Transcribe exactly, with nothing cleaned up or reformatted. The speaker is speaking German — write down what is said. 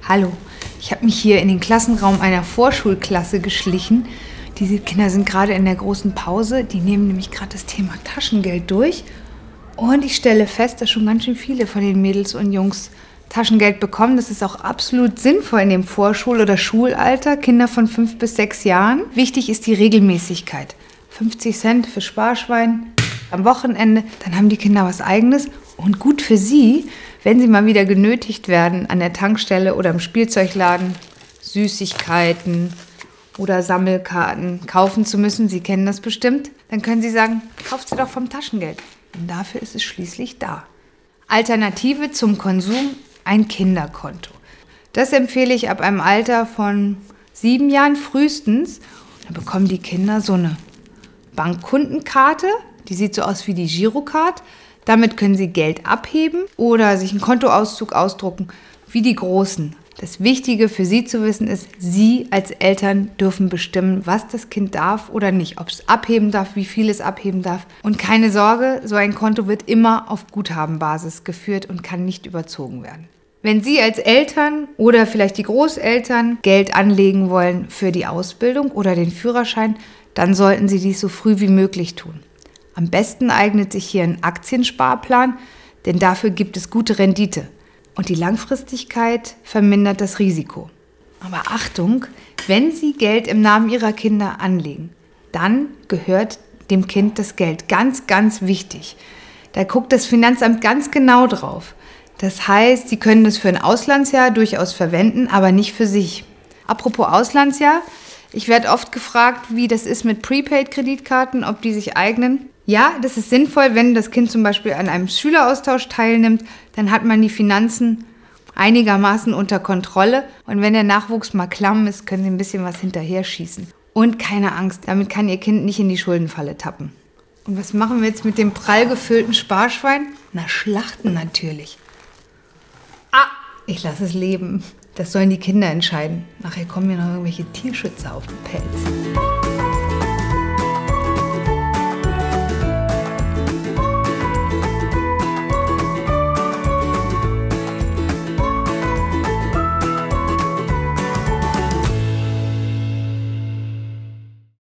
Hallo, ich habe mich hier in den Klassenraum einer Vorschulklasse geschlichen. Diese Kinder sind gerade in der großen Pause, die nehmen nämlich gerade das Thema Taschengeld durch. Und ich stelle fest, dass schon ganz schön viele von den Mädels und Jungs Taschengeld bekommen. Das ist auch absolut sinnvoll in dem Vorschul- oder Schulalter, Kinder von fünf bis sechs Jahren. Wichtig ist die Regelmäßigkeit. fünfzig Cent für Sparschwein am Wochenende, dann haben die Kinder was Eigenes. Und gut für sie, wenn sie mal wieder genötigt werden, an der Tankstelle oder im Spielzeugladen Süßigkeiten oder Sammelkarten kaufen zu müssen, Sie kennen das bestimmt, dann können Sie sagen, kauft sie doch vom Taschengeld. Und dafür ist es schließlich da. Alternative zum Konsum, ein Kinderkonto. Das empfehle ich ab einem Alter von sieben Jahren frühestens. Da bekommen die Kinder so eine Bankkundenkarte, die sieht so aus wie die Girocard. Damit können sie Geld abheben oder sich einen Kontoauszug ausdrucken, wie die Großen. Das Wichtige für Sie zu wissen ist, Sie als Eltern dürfen bestimmen, was das Kind darf oder nicht, ob es abheben darf, wie viel es abheben darf. Und keine Sorge, so ein Konto wird immer auf Guthabenbasis geführt und kann nicht überzogen werden. Wenn Sie als Eltern oder vielleicht die Großeltern Geld anlegen wollen für die Ausbildung oder den Führerschein, dann sollten Sie dies so früh wie möglich tun. Am besten eignet sich hier ein Aktiensparplan, denn dafür gibt es gute Rendite. Und die Langfristigkeit vermindert das Risiko. Aber Achtung, wenn Sie Geld im Namen Ihrer Kinder anlegen, dann gehört dem Kind das Geld. Ganz, ganz wichtig. Da guckt das Finanzamt ganz genau drauf. Das heißt, Sie können es für ein Auslandsjahr durchaus verwenden, aber nicht für sich. Apropos Auslandsjahr, ich werde oft gefragt, wie das ist mit Prepaid-Kreditkarten, ob die sich eignen. Ja, das ist sinnvoll, wenn das Kind zum Beispiel an einem Schüleraustausch teilnimmt, dann hat man die Finanzen einigermaßen unter Kontrolle. Und wenn der Nachwuchs mal klamm ist, können Sie ein bisschen was hinterher schießen. Und keine Angst, damit kann Ihr Kind nicht in die Schuldenfalle tappen. Und was machen wir jetzt mit dem prall gefüllten Sparschwein? Na, schlachten natürlich. Ah, ich lasse es leben. Das sollen die Kinder entscheiden. Nachher kommen mir noch irgendwelche Tierschützer auf den Pelz.